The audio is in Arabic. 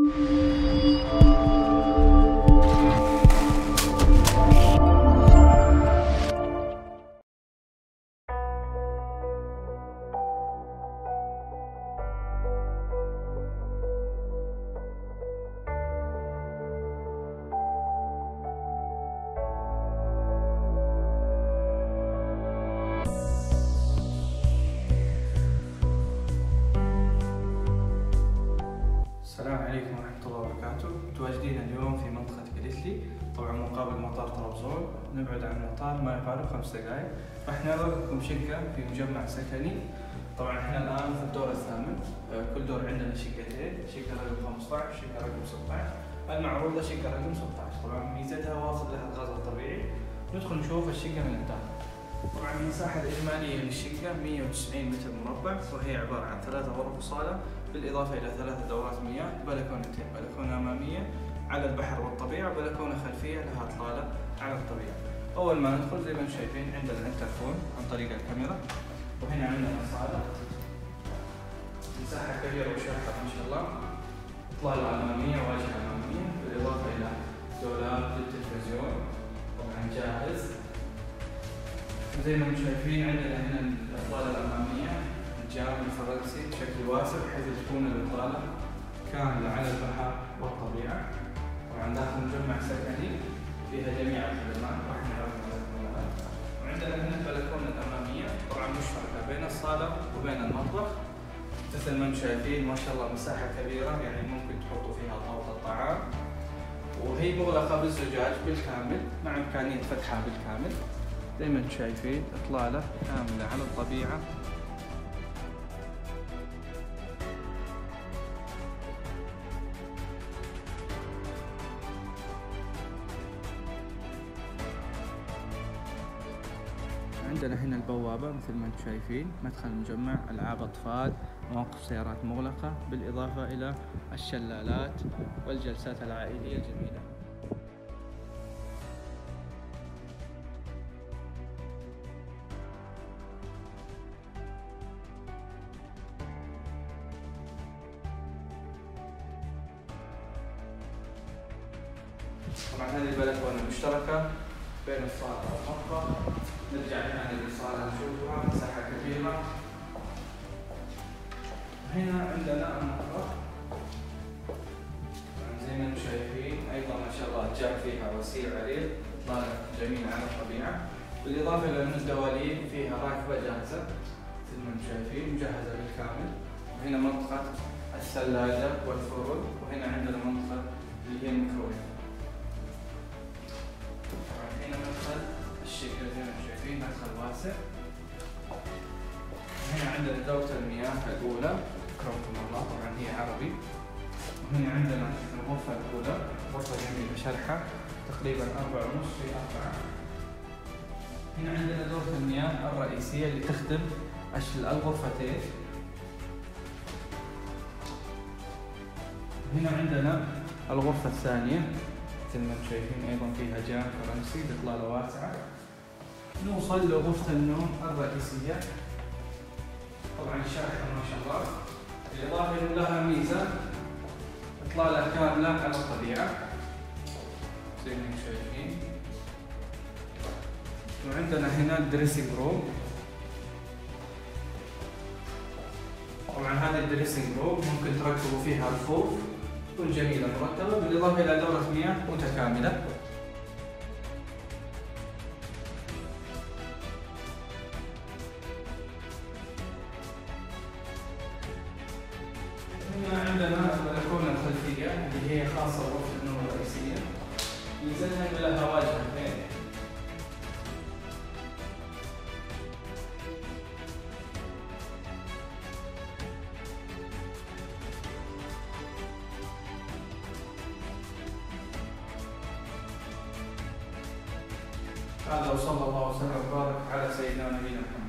السلام عليكم ورحمة الله وبركاته. متواجدين اليوم في منطقة جليسلي، طبعا مقابل مطار طرابزون، نبعد عن المطار ما يقارب 5 دقائق. راح نعرض لكم شقة في مجمع سكني. طبعا احنا الآن في الدور الثامن، كل دور عندنا شقتين، شقة رقم 15 شقة رقم 16. المعروضة شقة رقم 16، طبعا ميزتها واصل لها الغاز الطبيعي. ندخل نشوف الشقة من الداخل. طبعا المساحة الإجمالية للشقة 190 متر مربع، وهي عبارة عن 3 غرف وصالة، بالإضافة إلى 3 دورات مياه، بلكونتين، بلكونة أمامية على البحر والطبيعة، وبلكونة خلفية لها إطلالة على الطبيعة. أول ما ندخل زي ما انتم شايفين عندنا الانترفون عن طريق الكاميرا، وهنا عندنا صالة مساحة كبيرة وشرحة ما شاء الله، إطلالة أمامية واجهة أمامية، بالإضافة إلى دولاب للتلفزيون طبعا جاهز. زي ما انتم شايفين عندنا هنا الإطلالة الأمامية الجانب الفرنسي بشكل واسع، بحيث تكون الإطلالة كاملة على البحر والطبيعة. طبعا داخل مجمع سكني فيها جميع الخدمات، راح نعرضها لكم الآن. وعندنا هنا البلكونة الأمامية طبعا مشتركة بين الصالة وبين المطبخ، مثل ما انتم شايفين ما شاء الله مساحة كبيرة، يعني ممكن تحطوا فيها طاولة الطعام، وهي مغلقة بالزجاج بالكامل مع إمكانية فتحها بالكامل. زي ما انتم شايفين إطلالة كاملة على الطبيعة. عندنا هنا البوابة مثل ما انتم شايفين، مدخل المجمع، ألعاب أطفال، مواقف سيارات مغلقة، بالإضافة إلى الشلالات والجلسات العائلية الجميلة. طبعا هذه البلكونة مشتركة بين الصالة والمطبخ. نرجع هنا للصالة نشوفها، مساحة كبيرة. هنا عندنا المطبخ زي ما انتم شايفين، ايضا ما شاء الله جاء فيها وسيع عريض، إطلالة جميلة على الطبيعة، بالاضافة الى ان الدواليب فيها راكبة جاهزة مثل ما انتم شايفين، مجهزة بالكامل. وهنا منطقة الثلاجة والفرن، وهنا عندنا منطقة اللي هي الميكروويف. هنا مدخل الشقة زي ما انتم شايفين، مدخل واسع. هنا عندنا دورة المياه الأولى أكرمكم الله، طبعا هي عربي. وهنا عندنا الغرفة الأولى، غرفة جميلة شرحة تقريبا 4.5 في 4. هنا عندنا دورة المياه الرئيسية اللي تخدم الغرفتين. هنا عندنا الغرفة الثانية مثل ما انتم شايفين، ايضا فيها جانب فرنسي باطلاله واسعه. نوصل لغرفه النوم الرئيسيه، طبعا شرحه ما شاء الله، بالاضافه لها ميزه اطلاله كامله على الطبيعه زي ما انتم شايفين. وعندنا هنا الدريسنج روم. طبعا هذه الدريسنج روم ممكن تركبوا فيها رفوف تكون جميلة مرتبة، بالإضافة إلى دورة مياه متكاملة. هنا عندنا البلكونة الخلفية اللي هي خاصة بغرفة النوم الرئيسية، ميزتها إن لها واجهتين. هذا وصلى الله وسلم وبارك على سيدنا نبينا محمد.